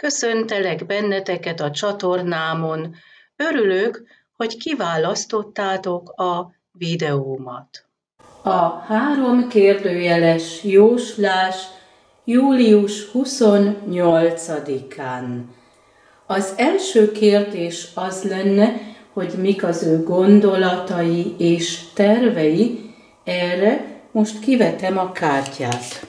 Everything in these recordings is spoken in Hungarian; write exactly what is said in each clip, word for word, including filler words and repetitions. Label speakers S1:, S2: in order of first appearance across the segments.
S1: Köszöntelek benneteket a csatornámon. Örülök, hogy kiválasztottátok a videómat. A három kérdőjeles jóslás július huszonnyolcadikán. Az első kérdés az lenne, hogy mik az ő gondolatai és tervei. Erre most kivetem a kártyát.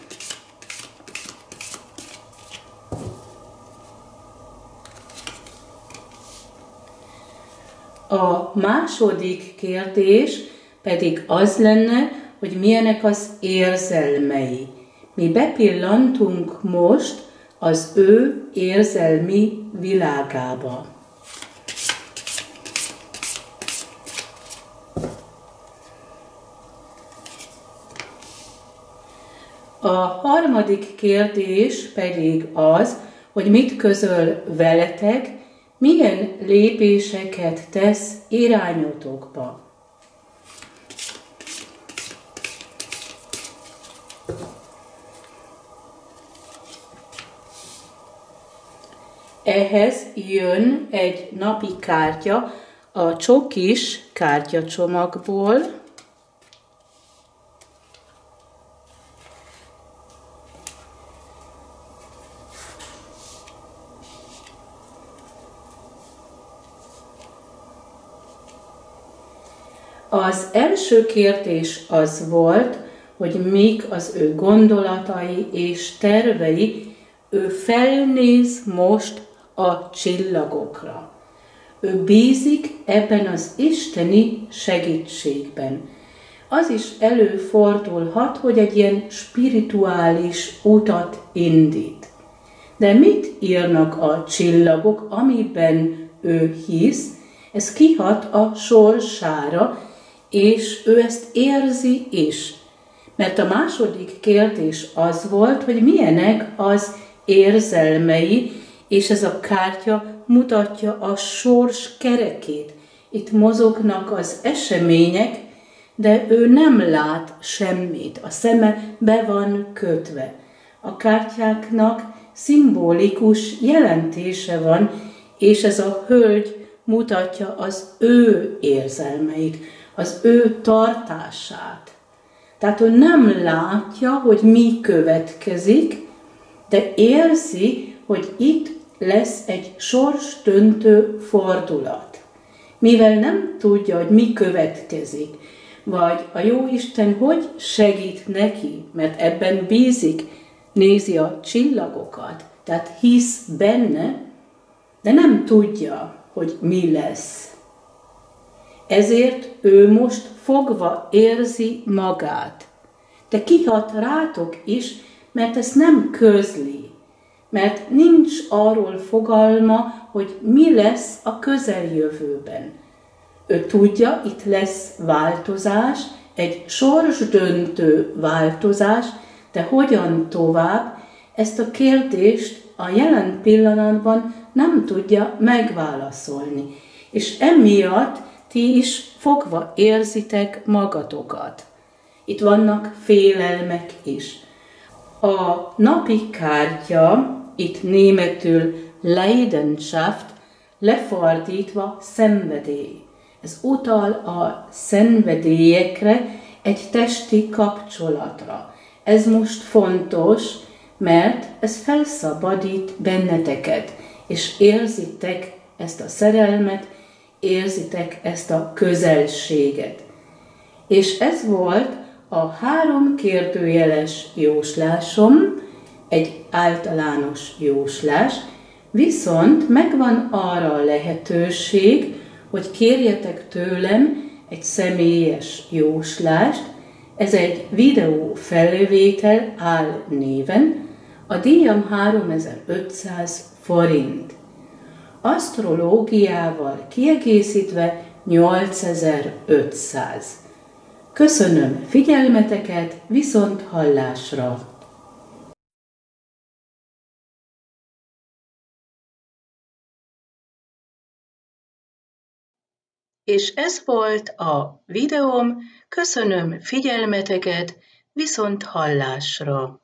S1: A második kérdés pedig az lenne, hogy milyenek az érzelmei. Mi bepillantunk most az ő érzelmi világába. A harmadik kérdés pedig az, hogy mit közöl veletek, milyen lépéseket tesz irányotokba. Ehhez jön egy napi kártya a csokis kártyacsomagból. Az első kérdés az volt, hogy mik az ő gondolatai és tervei. Ő felnéz most a csillagokra. Ő bízik ebben az isteni segítségben. Az is előfordulhat, hogy egy ilyen spirituális utat indít. De mit írnak a csillagok, amiben ő hisz? Ez kihat a sorsára, és ő ezt érzi is. Mert a második kérdés az volt, hogy milyenek az érzelmei, és ez a kártya mutatja a sors kerekét. Itt mozognak az események, de ő nem lát semmit, a szeme be van kötve. A kártyáknak szimbolikus jelentése van, és ez a hölgy mutatja az ő érzelmeit, az ő tartását. Tehát ő nem látja, hogy mi következik, de érzi, hogy itt lesz egy sorsdöntő fordulat. Mivel nem tudja, hogy mi következik, vagy a Jóisten hogy segít neki, mert ebben bízik, nézi a csillagokat, tehát hisz benne, de nem tudja, hogy mi lesz. Ezért ő most fogva érzi magát. De kihat rátok is, mert ezt nem közli. Mert nincs arról fogalma, hogy mi lesz a közeljövőben. Ő tudja, itt lesz változás, egy sorsdöntő változás, de hogyan tovább, ezt a kérdést a jelen pillanatban nem tudja megválaszolni. És emiatt ti is fogva érzitek magatokat. Itt vannak félelmek is. A napi kártya, itt németül Leidenschaft, lefordítva szenvedély. Ez utal a szenvedélyekre, egy testi kapcsolatra. Ez most fontos, mert ez felszabadít benneteket, és érzitek ezt a szerelmet, érzitek ezt a közelséget. És ez volt a három kérdőjeles jóslásom, egy általános jóslás, viszont megvan arra a lehetőség, hogy kérjetek tőlem egy személyes jóslást. Ez egy videó felvétel álnéven, a díjam háromezer-ötszáz forint. Asztrológiával kiegészítve nyolcezer-ötszáz. Köszönöm figyelmeteket, viszont hallásra! És ez volt a videóm, köszönöm figyelmeteket, viszont hallásra!